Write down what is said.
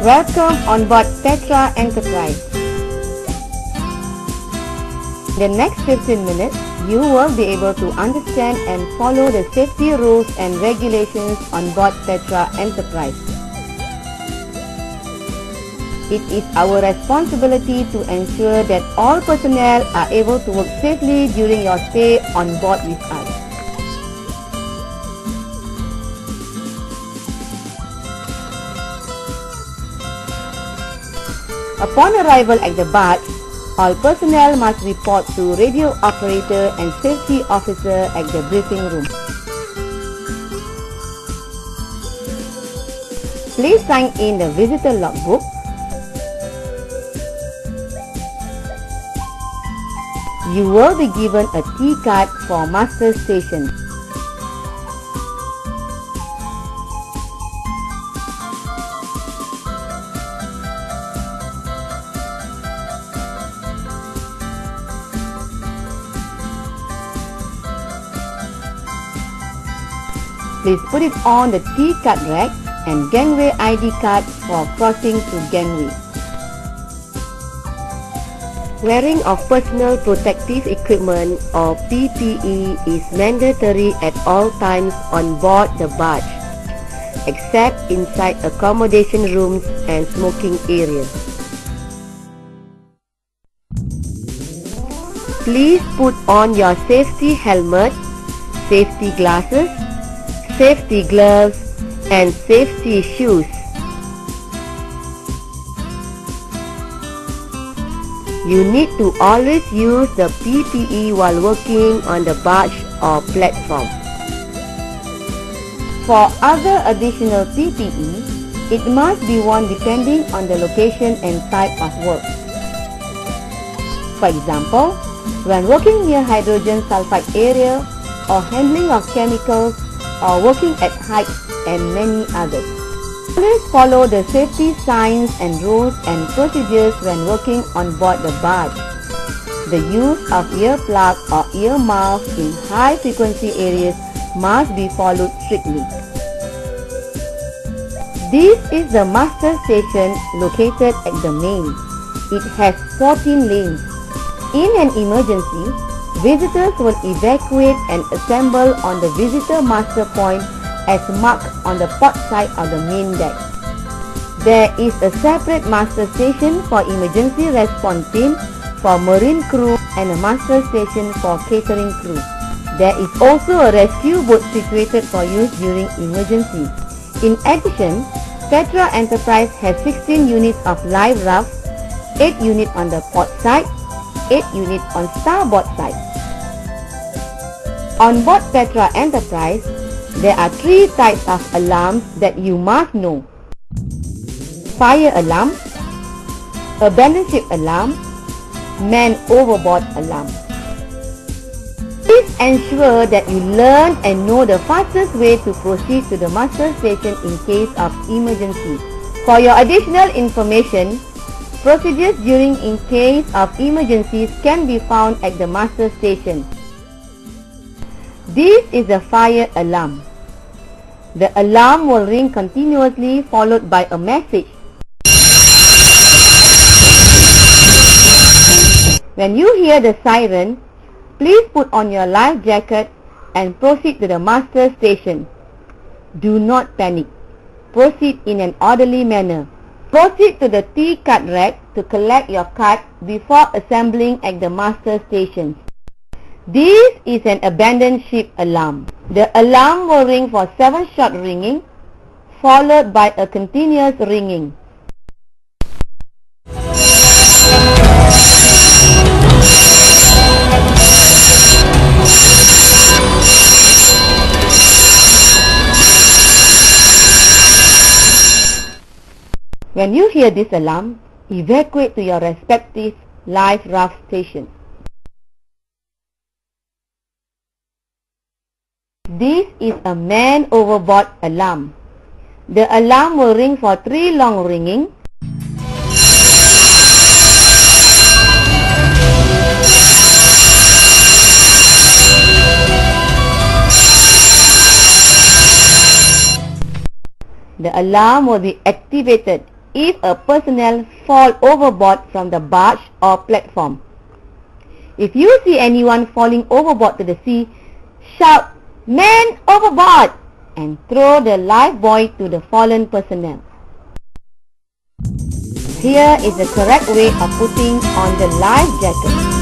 Welcome on board Petra Enterprise. In the next 15 minutes, you will be able to understand and follow the safety rules and regulations on board Petra Enterprise. It is our responsibility to ensure that all personnel are able to work safely during your stay on board with us. Upon arrival at the barge, all personnel must report to radio operator and safety officer at the briefing room. Please sign in the visitor logbook. You will be given a T card for master station. Please put it on the T card rack and gangway ID card for crossing to gangway. Wearing of personal protective equipment or PPE is mandatory at all times on board the barge, except inside accommodation rooms and smoking areas. Please put on your safety helmet, safety glasses, safety gloves, and safety shoes. You need to always use the PPE while working on the barge or platform. For other additional PPE, it must be worn depending on the location and type of work. For example, when working near hydrogen sulfide area or handling of chemicals or working at height and many others. Always follow the safety signs and rules and procedures when working on board the barge. The use of earplug or ear muffs in high frequency areas must be followed strictly. This is the master station located at the main. It has 14 lanes. In an emergency, visitors will evacuate and assemble on the visitor master point as marked on the port side of the main deck. There is a separate master station for emergency response team for marine crew and a master station for catering crew. There is also a rescue boat situated for use during emergencies. In addition, Petra Enterprise has 16 units of live rafts, 8 units on the port side, 8 units on starboard side. On board Petra Enterprise, there are 3 types of alarms that you must know: fire alarm, abandoned ship alarm, man overboard alarm. Please ensure that you learn and know the fastest way to proceed to the master station in case of emergency. For your additional information, procedures during in case of emergencies can be found at the master station. This is a fire alarm. The alarm will ring continuously followed by a message. When you hear the siren, please put on your life jacket and proceed to the master station. Do not panic. Proceed in an orderly manner. Proceed to the T card rack to collect your card before assembling at the master station. This is an abandoned ship alarm. The alarm will ring for 7 short ringing, followed by a continuous ringing. When you hear this alarm, evacuate to your respective life raft stations. This is a man overboard alarm. The alarm will ring for 3 long ringing. The alarm will be activated if a personnel fall overboard from the barge or platform. If you see anyone falling overboard to the sea, shout, "Man overboard!" and throw the life buoy to the fallen personnel. Here is the correct way of putting on the life jacket.